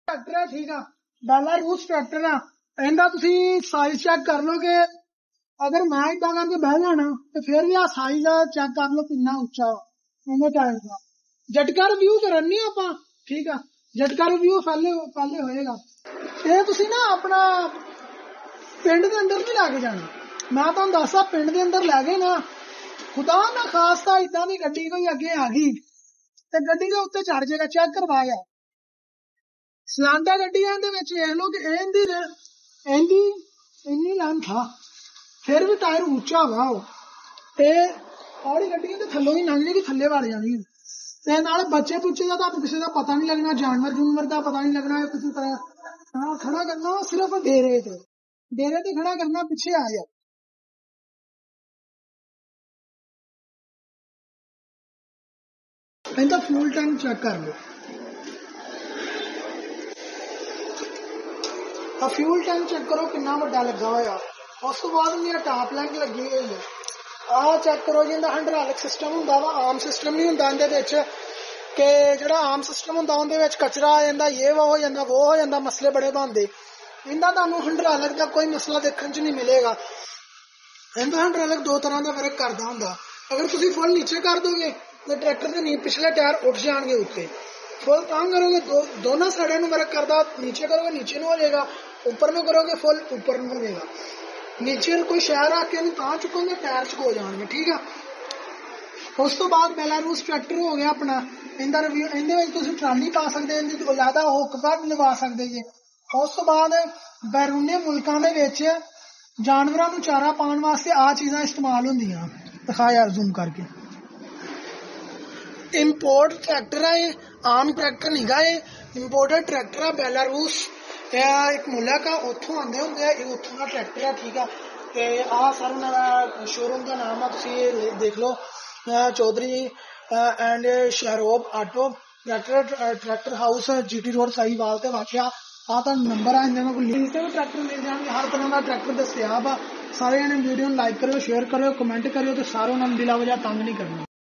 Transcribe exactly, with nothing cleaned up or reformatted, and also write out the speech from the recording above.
Tractor है ठीक है, बेलारूस ट्रैक्टर है। इनका तुसी साइज चेक कर लो कि अगर मैं इदा करके बह जाना तो फिर भी आ साइज चेक कर लो कितना उच्चा इन्हें टायर का। झटका रिव्यू करनी आप ठीक है, झटका रिव्यू पहले पहले होएगा। ये तुसी ना अपना पिंड के अंदर नहीं लैके जाना, मैं तुहानू दसदा पिंड के अंदर लै गए ना खुदा ना खास्ता इदा की गड्डी कोई अगे आ गई तो गड्डी के उत्ते चढ़ जाएगा, चेक करवाया सलांडा गड्डी वेख लो कि इनदी इनदी इन्नी लेंथ था फिर भी टायर उच्चा वा और गड्डियां तो थल्लों ही लंघ जाएगी, थल्ले वड़ जानी ते नाल बच्चे बुच्चे का तुहानू किसी का पता नहीं लगना, जानवर जूनवर का पता नहीं लगना। किसी तरह खड़ा करना सिर्फ डेरे ते डेरे ते खड़ा करना, पिछे आ जा इनका फ्यूल टैंक चेक कर लो। फ्यूल टैंक चेक करो कितना बड़ा लगा हुआ। उस तो बाद मेरा टॉप लैंक लगी हुई है। आ चेक करो जी, इनका हाइड्रोलिक सिस्टम होंदा वा, आम सिस्टम नहीं होंदा इहदे विच कि जिहड़ा आम सिस्टम होंदा उहदे विच कचरा आ जांदा, ये वो हो जांदा, वो हो जांदा, मसले बड़े बनदे। इनका तुहानू हाइड्रोलिक का कोई मसला देखने च नहीं मिलेगा। इनका हाइड्रोलिक दो तरह का वर्क करदा हुंदा। अगर तुसीं फुल नीचे कर दोगे तो ट्रैक्टर के नी पिछले टायर उठ जाएंगे उत्ते, फुल तां करोगे दो, दोनों साइडों में वर्क करदा, नीचे करोगे नीचे में हो जाएगा, ऊपर में करोगे फुल ऊपर में हो जाएगा। नीचे कोई शहर आके तां चुकोगे टायर चुको जाएंगे ठीक है। उस तो बाद बेलारूस ट्रैक्टर हो गया अपना, इंदा रिव्यू इहदे ट्राली पा सकते हैं, इहदी अलहदा हुक भी लगा सकते जी। उस तो बाद बैरूने मुल्कों के विच जानवरों को चारा पाने वास्ते आ चीज़ां इस्तेमाल होंदियां। दिखा यार जूम करके, इंपोर्ट ट्रैक्टर है ये, आम ट्रैक्टर नहीं गा ये, इंपोर्टेड ट्रैक्टर है। बेलारूस एक मुल्क है, उतों आंदे होंगे, ये उतों का ट्रैक्टर है ठीक है। ते आ सर उन्होंने शोरूम का नाम है, तुसीं देख लो, चौधरी एंड शहरोब auto tractor tractor house GT road Sahiwal ते वाक़या। आ तुहानू नंबर है, इन्हें कोई लीज से भी ट्रैक्टर मिल जाएंगे, हर तरह का ट्रैक्टर दस्तियाब आ। सारे जने वीडियो लाइक करो, शेयर करो, कमेंट करो, तो सारों दिला वजह तंग नहीं करना।